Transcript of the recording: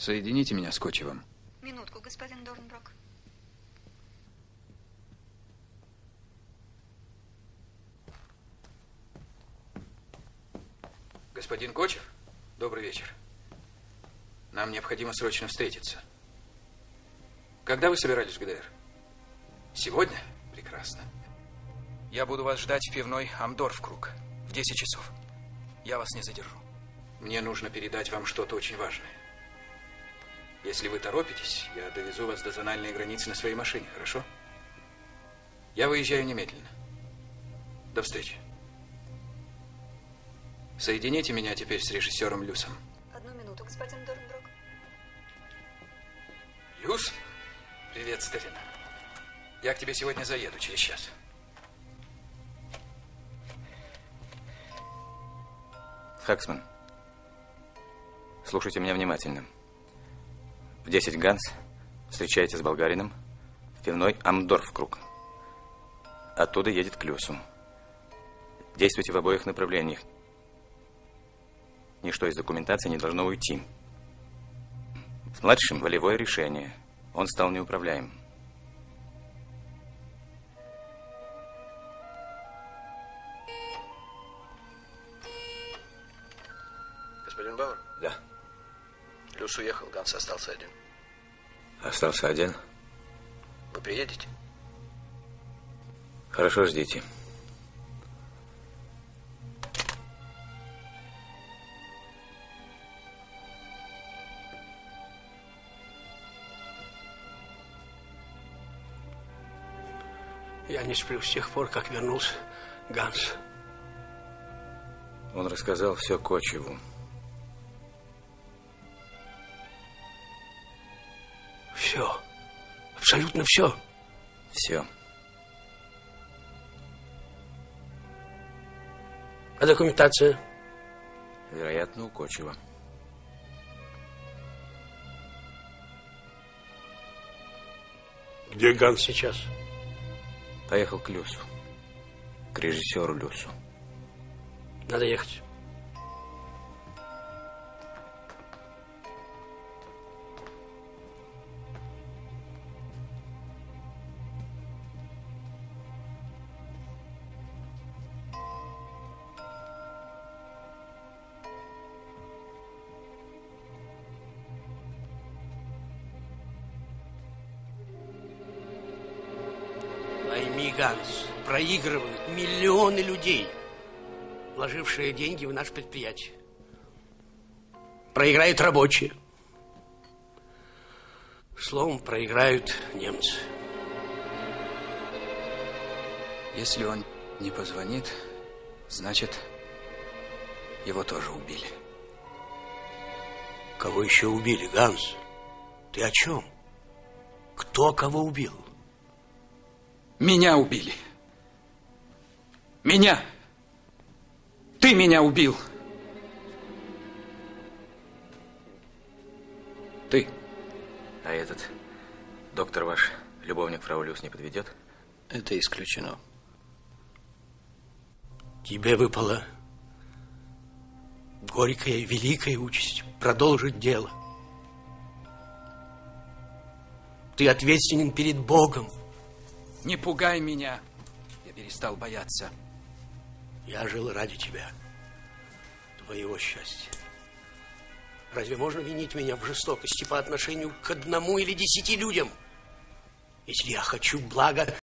Соедините меня с Кочевым. Минутку, господин Дорнброк. Господин Кочев, добрый вечер. Нам необходимо срочно встретиться. Когда вы собирались в ГДР? Сегодня? Прекрасно. Я буду вас ждать в пивной Амдорф-круг в 10 часов. Я вас не задержу. Мне нужно передать вам что-то очень важное. Если вы торопитесь, я довезу вас до зональной границы на своей машине, хорошо? Я выезжаю немедленно. До встречи. Соедините меня теперь с режиссером Люсом. Одну минуту, господин Дорнброк. Люс? Привет, старина. Я к тебе сегодня заеду через час. Хаксман, слушайте меня внимательно. В 10 Ганс встречается с болгарином в пивной Амдорф-круг. Оттуда едет к Люсу. Действуйте в обоих направлениях. Ничто из документации не должно уйти. С младшим волевое решение. Он стал неуправляем. Господин Бауэр? Да. Люс уехал, Ганс остался один. Остался один? Вы приедете? Хорошо, ждите. Я не сплю с тех пор, как вернулся Ганс. Он рассказал все Кочеву. Все. Абсолютно все. Все. А документация? Вероятно, у Кочева. Где Ганс сейчас? Поехал к Люсу. К режиссеру Люсу. Надо ехать. Пойми, Ганс, проигрывают миллионы людей, вложившие деньги в наше предприятие. Проиграют рабочие. Словом, проиграют немцы. Если он не позвонит, значит, его тоже убили. Кого еще убили, Ганс? Ты о чем? Кто кого убил? Меня убили. Меня. Ты меня убил. Ты. А этот доктор ваш, любовник фрау Люс, не подведет? Это исключено. Тебе выпала горькая, великая участь продолжить дело. Ты ответственен перед Богом. Не пугай меня. Я перестал бояться. Я жил ради тебя, твоего счастья. Разве можно винить меня в жестокости по отношению к 1 или 10 людям? Если я хочу блага